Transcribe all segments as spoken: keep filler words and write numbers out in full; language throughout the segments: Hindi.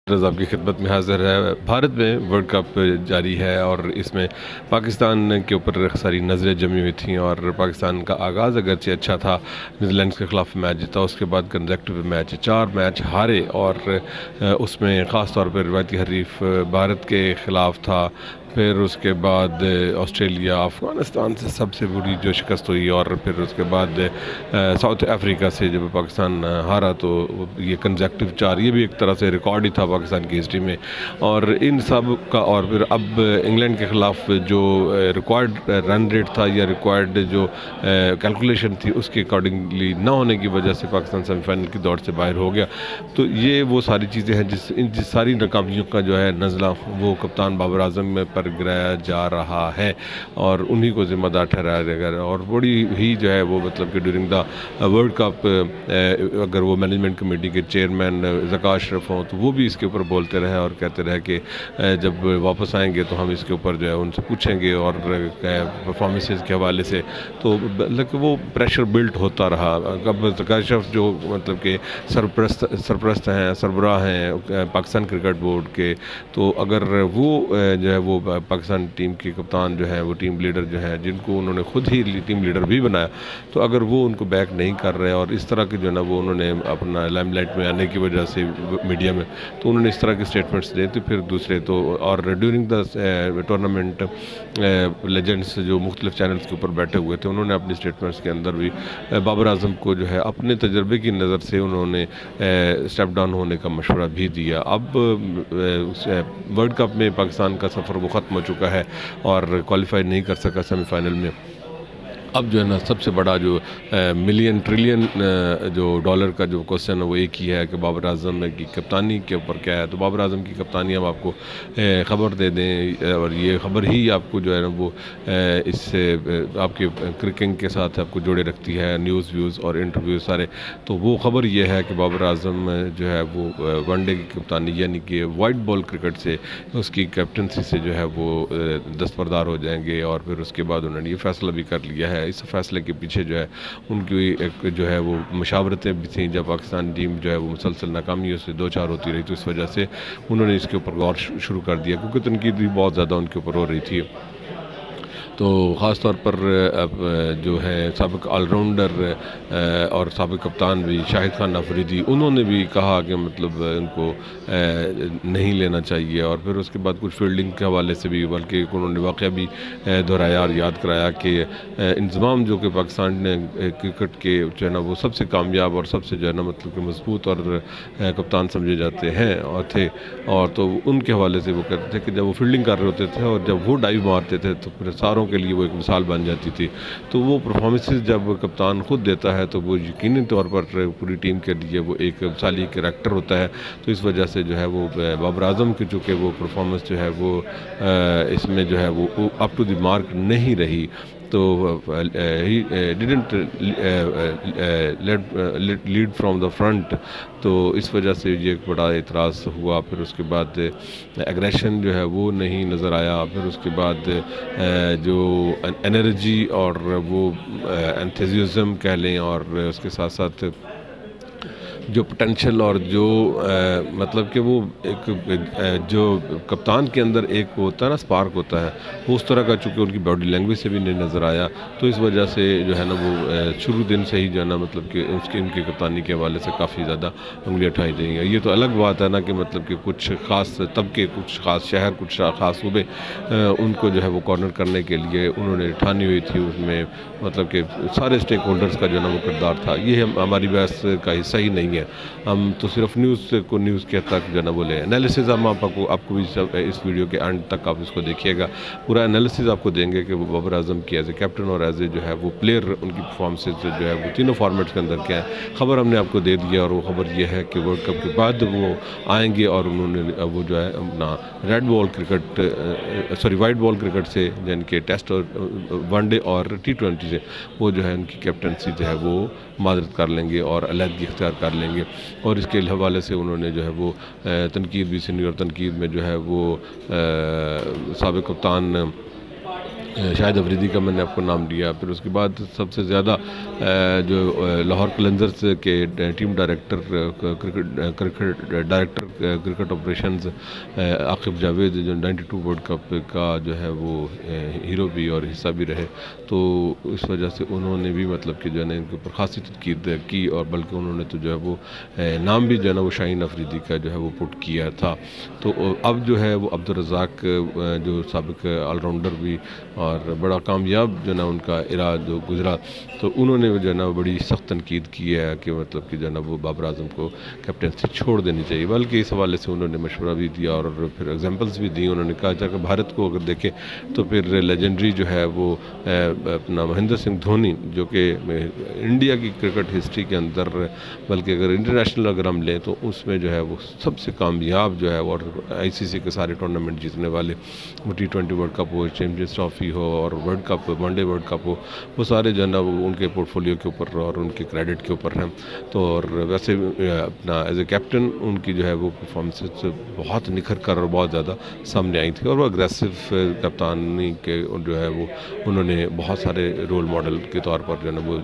रज़ा आपकी खिदमत में हाज़िर है। भारत में वर्ल्ड कप जारी है और इसमें पाकिस्तान के ऊपर सारी नज़रें जमी हुई थी और पाकिस्तान का आगाज़ अगरचे अच्छा था, नीदरलैंड्स के ख़िलाफ़ मैच जीता, उसके बाद कंसेक्यूटिव मैच चार मैच हारे और उसमें ख़ास तौर पर रिवायती हरीफ भारत के ख़िलाफ़ था। फिर उसके बाद ऑस्ट्रेलिया, अफ़गानिस्तान से सबसे बुरी जो शिकस्त हुई और फिर उसके बाद साउथ अफ्रीका से जब पाकिस्तान हारा तो ये कंसेक्यूटिव चार, ये भी एक तरह से रिकॉर्ड ही था पाकिस्तान की हिस्ट्री में। और इन सब का और फिर अब इंग्लैंड के ख़िलाफ़ जो रिक्वायर्ड रन रेट था या रिक्वायर्ड जो कैलकुलेशन थी उसके अकॉर्डिंगली ना होने की वजह से पाकिस्तान सेमीफाइनल की दौड़ से बाहर हो गया। तो ये वो सारी चीज़ें हैं जिस इन जिस सारी नाकामियों का जो है नज़ला वो कप्तान बाबर आजम में पर गिराया जा रहा है और उन्हीं को ज़िम्मेदार ठहराया जाएगा। और बड़ी ही जो है वो मतलब कि ड्यूरिंग द वर्ल्ड कप अगर वो मैनेजमेंट कमेटी के चेयरमैन ज़का अशरफ हों तो वो भी इसके ऊपर बोलते रहे और कहते रहे कि जब वापस आएंगे तो हम इसके ऊपर जो है उनसे पूछेंगे और परफॉर्मेंसेस के हवाले से। तो मतलब वो प्रेशर बिल्ट होता रहा। अब ज़का अशरफ जो मतलब कि सरप्रस्त सरप्रस्त हैं, सरबराह हैं पाकिस्तान क्रिकेट बोर्ड के, तो अगर वो जो है वो पाकिस्तान टीम के कप्तान जो है वो टीम लीडर जो है जिनको उन्होंने खुद ही टीम लीडर भी बनाया, तो अगर वो उनको बैक नहीं कर रहे और इस तरह के जो है ना वो उन्होंने अपना लाइमलाइट में आने की वजह से मीडिया में तो उन्होंने इस तरह के स्टेटमेंट्स दिए, तो फिर दूसरे तो और ड्यूरिंग द टूर्नामेंट लेजेंड्स जो मुख्तलिफ चैनल्स के ऊपर बैठे हुए थे उन्होंने अपनी स्टेटमेंट्स के अंदर भी बाबर आजम को जो है अपने तजर्बे की नज़र से उन्होंने स्टेप डाउन होने का मशवरा भी दिया। अब वर्ल्ड कप में पाकिस्तान का सफ़र वो ख़त्म हो चुका है और क्वालिफाई नहीं कर सका सेमीफाइनल में। अब जो है ना सबसे बड़ा जो मिलियन ट्रिलियन जो डॉलर का जो क्वेश्चन है वो एक ही है कि बाबर आजम की कप्तानी के ऊपर क्या है। तो बाबर आजम की कप्तानी हम आपको ख़बर दे दें और ये ख़बर ही आपको जो है ना वो इससे आपके क्रिकेट के साथ आपको जोड़े रखती है, न्यूज़ व्यूज़ और इंटरव्यू सारे। तो वो ख़बर ये है कि बाबर आजम जो है वो वनडे की कप्तानी यानी कि वाइट बॉल क्रिकेट से उसकी कैप्टनसी से जो है वो दस्तबरदार हो जाएंगे और फिर उसके बाद उन्होंने ये फ़ैसला भी कर लिया है। इस फैसले के पीछे जो है उनकी एक जो है वो मशावरतें भी थी जब पाकिस्तान टीम जो है वो मुसलसल नाकामियों से दो चार होती रही, तो इस वजह से उन्होंने इसके ऊपर गौर शुरू कर दिया क्योंकि तनकीद भी बहुत ज़्यादा उनके ऊपर हो रही थी। तो ख़ास तौर पर अब जो है साबिक़ ऑलराउंडर और साबिक़ कप्तान भी शाहिद खान अफरीदी उन्होंने भी कहा कि मतलब इनको नहीं लेना चाहिए और फिर उसके बाद कुछ फील्डिंग के हवाले से भी बल्कि उन्होंने वाक़या भी दोहराया और याद कराया कि इंतज़ाम जो कि पाकिस्तान ने क्रिकेट के जो है ना वो सबसे कामयाब और सबसे जो है ना मतलब कि मजबूत और कप्तान समझे जाते हैं और थे और तो उनके हवाले से वो कहते थे कि जब वो फील्डिंग कर रहे होते थे और जब वो डाइव मारते थे तो फिर सारों के लिए वो एक मिसाल बन जाती थी। तो वो परफॉर्मेंसेस जब कप्तान खुद देता है तो वो यकीनी तौर पर पूरी टीम के लिए वो एक मिसाली कैरेक्टर होता है। तो इस वजह से जो है वो बाबर आजम की चूँकि वो परफॉर्मेंस जो है वो इसमें जो है वो अप टू द मार्क नहीं रही, तो he didn't lead from the front, तो इस वजह से ये एक बड़ा एतराज़ हुआ। फिर उसके बाद एग्रेशन जो है वो नहीं नज़र आया। फिर उसके बाद जो एनर्जी और वो एंथुसियाज्म कह लें और उसके साथ साथ जो पोटेंशियल और जो आ, मतलब कि वो एक आ, जो कप्तान के अंदर एक होता है ना स्पार्क होता है, वो उस तरह का चूँकि उनकी बॉडी लैंग्वेज से भी नहीं नज़र आया। तो इस वजह से जो है ना वो शुरू दिन से ही जो है ना मतलब कि उसकी उनकी कप्तानी के हवाले से काफ़ी ज़्यादा उंगलियाँ उठाई जाएंगी। ये तो अलग बात है ना कि मतलब कि कुछ ख़ास तबके, कुछ ख़ास शहर, कुछ ख़ास सूबे उनको जो है वो कॉर्नर करने के लिए उन्होंने ठानी हुई थी। उसमें मतलब कि सारे स्टेक होल्डर्स का जो है ना वो किरदार था। ये हम हमारी बहस का हिस्सा ही नहीं है। हम तो सिर्फ न्यूज़ को न्यूज़ के तक जो ना बोले एनालिसिस हम आपको आपको भी सब इस वीडियो के एंड तक आप इसको देखिएगा, पूरा एनालिसिस आपको देंगे कि वो बाबर आजम की एज ए कैप्टन और एज ए जो है वो प्लेयर उनकी परफॉर्मेंसेज जो है वो तीनों फॉर्मेट्स के अंदर क्या है। खबर हमने आपको दे दी है और वो खबर ये है कि वर्ल्ड कप के बाद वो आएंगे और उन्होंने वो जो है अपना red ball cricket sorry white ball cricket से यानी कि टेस्ट और वनडे और टी ट्वेंटी से वो जो है उनकी कैप्टनसी जो है वो मादरत कर लेंगे और अलहदगी इख्तियार कर लेंगे। और इसके हवाले से उन्होंने जो है वो तनकीद भी सुनी और तनकीद में जो है वो साबिक़ कप्तान शाहिद अफरीदी का मैंने आपको नाम लिया। फिर उसके बाद सबसे ज़्यादा जो लाहौर कलंदर्स के team director cricket cricket director cricket operations Aqib Javed, जो बानवे वर्ल्ड कप का जो है वो हीरो भी और हिस्सा भी रहे, तो इस वजह से उन्होंने भी मतलब कि जो है ना इनके ऊपर खासी तनकीद की, और बल्कि उन्होंने तो जो है वो नाम भी जो है ना वो शाहीन अफरीदी का जो है वो पुट किया था। तो अब जो है वो अब्दुल रज़ाक जो साबिक ऑलराउंडर भी और बड़ा कामयाब जो ना उनका इरा जो गुजरा, तो उन्होंने जो है ना बड़ी सख्त तनकीद की है कि मतलब कि जो है ना वो बाबर आजम को कैप्टनसी छोड़ देनी चाहिए। बल्कि इस हवाले से उन्होंने मशवरा भी दिया और फिर एग्जांपल्स भी दी। उन्होंने कहा था कि भारत को अगर देखें तो फिर लेजेंडरी जो है वो अपना महेंद्र सिंह धोनी, जो कि इंडिया की क्रिकेट हिस्ट्री के अंदर, बल्कि अगर इंटरनेशनल अगर हम लें तो उसमें जो है वो सबसे कामयाब जो है, और आई सी सी के सारे टूर्नामेंट जीतने वाले, वो टी ट्वेंटी वर्ल्ड कप हो, चैम्पियंस ट्रॉफी हो और world cup one day world cup हो, वो सारे जो है ना वो उनके पोर्टफोलियो के ऊपर और उनके क्रेडिट के ऊपर हैं। तो और वैसे अपना एज ए कैप्टन उनकी जो है वो परफॉर्मेंस बहुत निखर कर और बहुत ज़्यादा सामने आई थी, और वो अग्रेसिव कप्तानी के जो है वो उन्होंने बहुत सारे रोल मॉडल के तौर पर जो है ना वो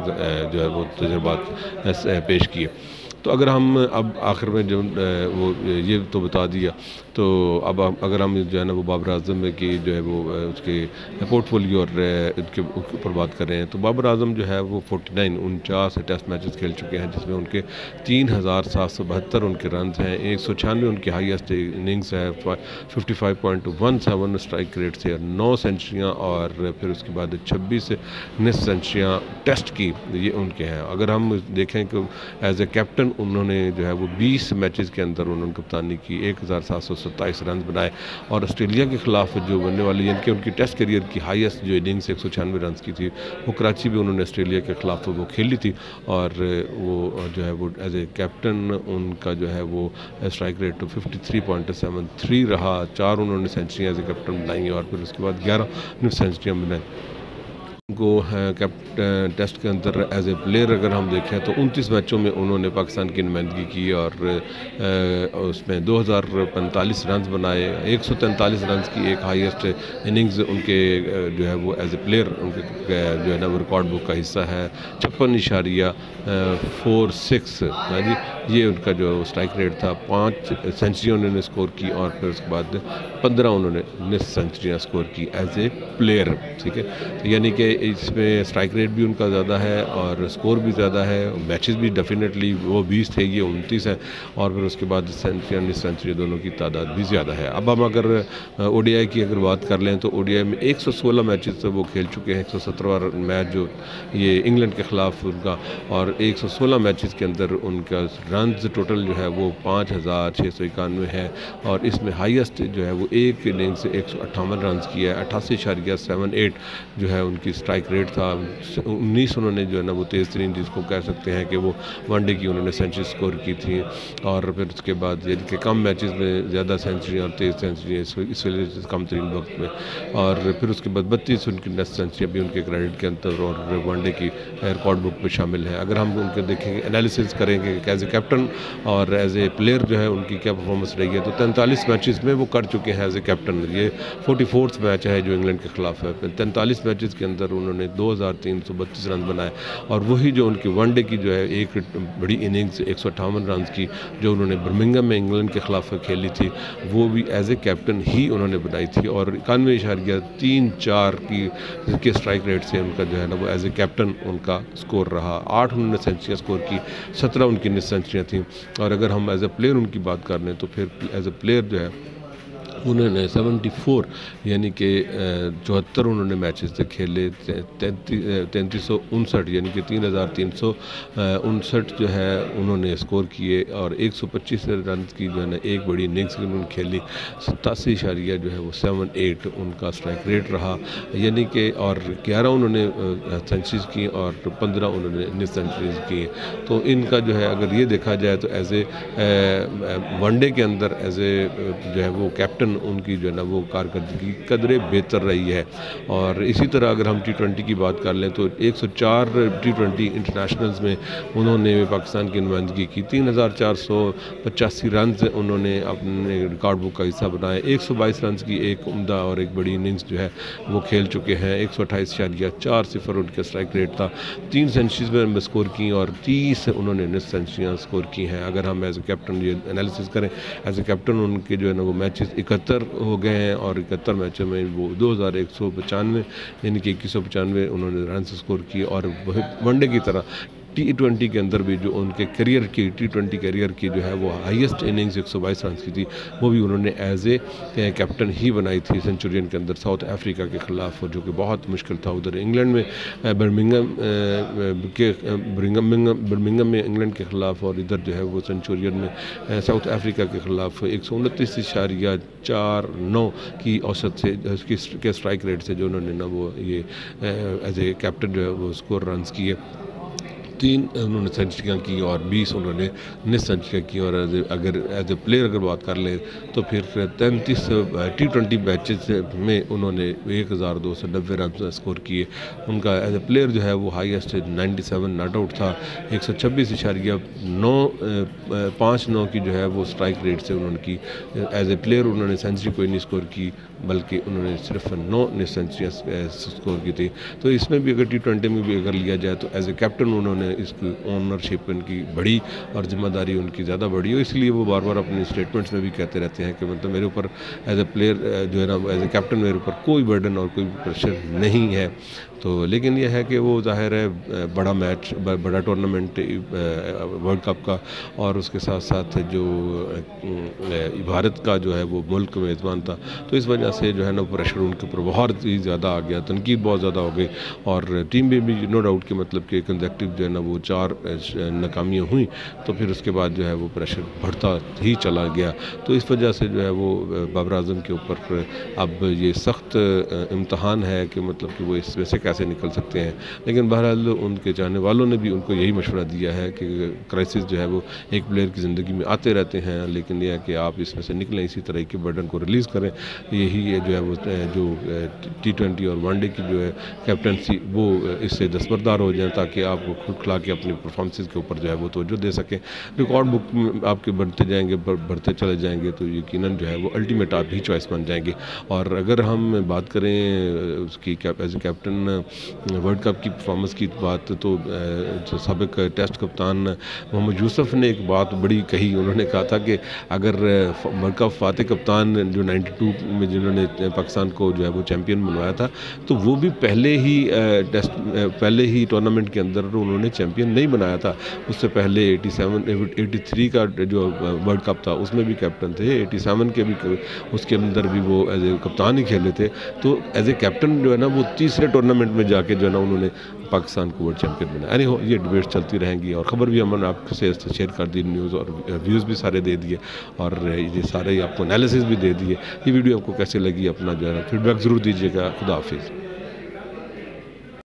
जो है वो तजुर्बात पेश किए। तो अगर हम अब आखिर में जो वो ये तो बता दिया, तो अब अगर हम जो है ना वो बाबर आजम की जो है वो उसके पोर्टफोलियो और इसके ऊपर बात करें, तो बाबर आजम जो है वो उनचास उनचास टेस्ट मैचेस खेल चुके हैं, जिसमें उनके तीन हज़ार सात सौ बहत्तर उनके रन हैं, एक सौ छियानवे उनकी हाईएस्ट इनिंग्स है, fifty five point one seven strike rate से, नौ सेंचुरियाँ और फिर उसके बाद छब्बीस निस सेंचुरियाँ टेस्ट की ये उनके हैं। अगर हम देखें कि एज ए कैप्टन उन्होंने जो है वो बीस मैचेस के अंदर उन्होंने कप्तानी की, एक हज़ार सात सौ सत्ताईस रन बनाए, और ऑस्ट्रेलिया के खिलाफ जो बनने वाली यानी कि उनकी टेस्ट करियर की हाईएस्ट जो इनिंग्स एक सौ छियानवे रन की थी, वो कराची भी उन्होंने ऑस्ट्रेलिया के खिलाफ वो खेली थी, और वो जो है वो एज ए कैप्टन उनका जो है वो स्ट्राइक रेट तो fifty three point seven three रहा, चार उन्होंने सेंचुरियाँ एज ए कैप्टन बनाई और फिर उसके बाद ग्यारह सेंचुरियाँ बनाई। उनको कैप्टन टेस्ट के अंदर एज ए प्लेयर अगर हम देखें तो उनतीस मैचों में उन्होंने पाकिस्तान की नुमाइंदगी की, और उसमें दो हज़ार पैंतालीस रन बनाए, एक सौ तैंतालीस रन की एक हाईएस्ट इनिंग्स उनके जो है वो एज ए प्लेयर उनके जो है ना वो रिकॉर्ड बुक का हिस्सा है। छप्पन इशारिया फोर सिक्स हाँ जी, ये उनका जो स्ट्राइक रेट था। पाँच सेंचुरी उन्होंने स्कोर की और फिर उसके बाद पंद्रह उन्होंने निस सेंचुरियाँ स्कोर की एज ए प्लेयर। ठीक है, तो यानी कि इसमें स्ट्राइक रेट भी उनका ज़्यादा है और स्कोर भी ज़्यादा है, मैचेस भी डेफिनेटली वो बीस थे, ये उनतीस है, और फिर उसके बाद सेंचुरी निस सेंचुरी दोनों की तादाद भी ज़्यादा है। अब हम अगर ओडीआई की अगर बात कर लें तो ओडीआई में एक सौ सोलह मैचेस वो खेल चुके हैं, एक सौ सत्रह मैच जो ये इंग्लैंड के ख़िलाफ़ उनका, और एक सौ सोलह मैचेस के अंदर उनका रन टोटल जो है वो पाँच हज़ार छः सौ इक्यानवे है, और इसमें हाईएस्ट जो है वो एक इनिंग से एक सौ अट्ठावन रन किया है। अट्ठासी इशारिया सेवन एट जो है उनकी स्ट्राइक रेट था। उन्नीस उन्होंने जो है ना वो तेज़ तरीन जिसको कह सकते हैं कि वो वनडे की उन्होंने सेंचुरी स्कोर की थी, और फिर उसके बाद यानी कि कम मैचेस में ज़्यादा सेंचुरी और तेज़ सेंचुरी इस वजह से कम तरीन वक्त में, और फिर उसके बाद बत्तीस उनकी नेक्स्ट सेंचुरी भी उनके क्रेडिट के अंदर और वनडे की रिकॉर्ड बुक में शामिल है। अगर हम उनके देखेंगे एनालिसिस करेंगे कि एज ए कैप्टन और एज ए प्लेयर जो है उनकी क्या परफॉर्मेंस रही है, तो तैंतालीस मैचेस में वो कर चुके हैं एज ए कैप्टन। ये फोर्टी फोर्थ मैच है जो इंग्लैंड के खिलाफ है। तैंतालीस मैचेस के अंदर उन्होंने दो हज़ार तीन सौ बत्तीस रन बनाए, और वही जो उनकी वनडे की जो है एक बड़ी इनिंग्स एक सौ अट्ठावन रन की जो उन्होंने बर्मिंघम में इंग्लैंड के खिलाफ खेली थी, वो भी एज ए कैप्टन ही उन्होंने बनाई थी, और इक्यानवे इशारिया तीन चार की के स्ट्राइक रेट से उनका जो है ना वो एज ए कैप्टन उनका स्कोर रहा। आठ उन्होंने सेंचुरियाँ स्कोर की, सत्रह उनकी निस सेंचुरियाँ थी। और अगर हम एज ए प्लेयर उनकी बात कर लें तो फिर एज ए प्लेयर जो है उन्होंने चौहत्तर यानी कि चौहत्तर उन्होंने मैचेस से खेले, तैंतीस सौ उनसठ यानी कि तीन हज़ार तीन सौ उनसठ जो है उन्होंने स्कोर किए, और एक सौ पच्चीस रन की जो है ना एक बड़ी इनिंग्स उन्होंने खेली। सतासी इशारिया जो है वो सेवन एट उनका स्ट्राइक रेट रहा, यानी कि और ग्यारह उन्होंने सेंचुरीज की और पंद्रह उन्होंने निस सेंचुरीज की। तो इनका जो है अगर ये देखा जाए तो एज ए वनडे के अंदर एज ए जो है वो कैप्टन कैप्टन उनकी जो है ना वो कारकर्दगी कदरे बेहतर रही है। और इसी तरह अगर हम टी ट्वेंटी की बात कर लें तो एक सौ चार टी ट्वेंटी इंटरनेशनल्स में उन्होंने पाकिस्तान की नुमाइंदगी की। तीन हज़ार चार सौ पचासी रन उन्होंने अपने रिकॉर्ड बुक का हिस्सा बनाए। एक सौ बाईस रन की एक उम्दा और एक बड़ी इनिंग्स जो है वो खेल चुके हैं। एक सौ अट्ठाईस इशारिया चार सिफर उनका स्ट्राइक रेट था। तीन सेंचुरीज में स्कोर की और तीस उन्होंने निस सेंचुरियाँ स्कोर की हैं। अगर हम एज ए कैप्टन ये एनालिसिस करें, एज ए कैप्टन उनके जो है ना वो मैचेस इकहत्तर हो गए हैं और इकहत्तर मैचों में वो दो हज़ार एक सौ पचानवे यानी कि इक्कीस सौ पचानवे उन्होंने रन स्कोर किए। और वनडे की तरह टी ट्वेंटी के अंदर भी जो उनके करियर की टी ट्वेंटी करियर की जो है वो हाईएस्ट इनिंग्स एक सौ बाईस रन की थी, वो भी उन्होंने एज ए कैप्टन ही बनाई थी सेंचुरियन के अंदर साउथ अफ्रीका के ख़िलाफ़, जो कि बहुत मुश्किल था। उधर इंग्लैंड में बर्मिंघम के बर्मिंघम में इंग्लैंड के ख़िलाफ़ और इधर जो है वो सेंचुरियन में साउथ अफ्रीका के ख़िलाफ़ एक सौ उनतीस इशारिया चार नौ की औसत से उसकी के स्ट्राइक रेट से जो उन्होंने ना वो ये एज ए कैप्टन जो है वो स्कोर रन किए। तीन उन्होंने सेंचुरियाँ की और बीस उन्होंने निस सेंचुरियाँ की। और अगर एज ए प्लेयर अगर बात कर लें तो फिर तैंतीस टी ट्वेंटी मैचेस में उन्होंने एक हज़ार दो सौ नब्बे रन स्कोर किए। उनका एज ए प्लेयर जो है वो highest ninety seven not out था। एक सौ छब्बीस इशारिया नौ पाँच नौ की जो है वो स्ट्राइक रेट से उन्होंने की। एज ए प्लेयर उन्होंने सेंचुरी कोई नहीं स्कोर की, बल्कि उन्होंने सिर्फ नौ निस सेंचुरियाँ स्कोर की थी। तो इसमें भी अगर टी ट्वेंटी में भी अगर लिया जाए तो एज ए कैप्टन उन्होंने इसकी ओनरशिप इनकी बड़ी और जिम्मेदारी उनकी ज़्यादा बड़ी हो, इसलिए वो बार बार अपने स्टेटमेंट्स में भी कहते रहते हैं कि मतलब मेरे ऊपर एज ए प्लेयर जो है ना एज ए कैप्टन मेरे ऊपर कोई बर्डन और कोई प्रेशर नहीं है। तो लेकिन यह है कि वो ज़ाहिर है बड़ा मैच बड़ा टूर्नामेंट वर्ल्ड कप का और उसके साथ साथ जो भारत का जो है वो मुल्क मेज़बान था, तो इस वजह से जो है ना प्रेशर उनके ऊपर बहुत ही ज़्यादा आ गया, तनकीद बहुत ज़्यादा हो गई। और टीम में भी नो डाउट कि मतलब कि कंसेक्टिव जो है ना वो चार नाकामियाँ हुई, तो फिर उसके बाद जो है वो प्रेशर बढ़ता ही चला गया। तो इस वजह से जो है वो बाबर आज़म के ऊपर अब ये सख्त इम्तहान है कि मतलब कि वो इसमें से कैसे निकल सकते हैं। लेकिन बहरहाल उनके चाहने वालों ने भी उनको यही मशवरा दिया है कि क्राइसिस जो है वो एक प्लेयर की ज़िंदगी में आते रहते हैं, लेकिन यह है कि आप इसमें से निकलें, इसी तरह के बर्डन को रिलीज़ करें। यही जो है वो जो टी ट्वेंटी और वनडे की जो है कैप्टनसी वो इससे दस्तबरदार हो जाए, ताकि आप खुद खिला के अपनी परफॉर्मेंस के ऊपर जो है वो तवज्जो दे सकें। रिकॉर्ड बुक में आपके बढ़ते जाएंगे बढ़ते चले जाएंगे तो यकीनन जो है वो अल्टीमेट आप ही चॉइस बन जाएंगे। और अगर हम बात करें उसकी as a captain world cup की परफॉर्मेंस की बात, तो जो साबिक टेस्ट कप्तान मोहम्मद यूसुफ ने एक बात बड़ी कही। उन्होंने कहा था कि अगर वर्ल्ड कप फाते कप्तान जो बानवे में जिन्होंने पाकिस्तान को जो है वो चैम्पियन बनवाया था, तो वो भी पहले ही टेस्ट पहले ही टूर्नामेंट के अंदर उन्होंने चैम्पियन नहीं बनाया था। उससे पहले सत्तासी तिरासी का जो वर्ल्ड कप था उसमें भी कैप्टन थे, सत्तासी के भी उसके अंदर भी वो एज ए कप्तान ही खेले थे। तो एज ए कैप्टन जो है ना वो तीसरे टूर्नामेंट में जाके जो है ना उन्होंने पाकिस्तान को वर्ल्ड चैंपियन बनाया। यानी हो ये डिबेट चलती रहेंगी और ख़बर भी हमने आपसे शेयर कर दी, न्यूज़ और व्यूज़ भी सारे दे दिए और ये सारे आपको एनालिसिस भी दे दिए। ये वीडियो आपको कैसे लगी अपना जो है ना फीडबैक ज़रूर दीजिएगा। खुदा हाफिज़।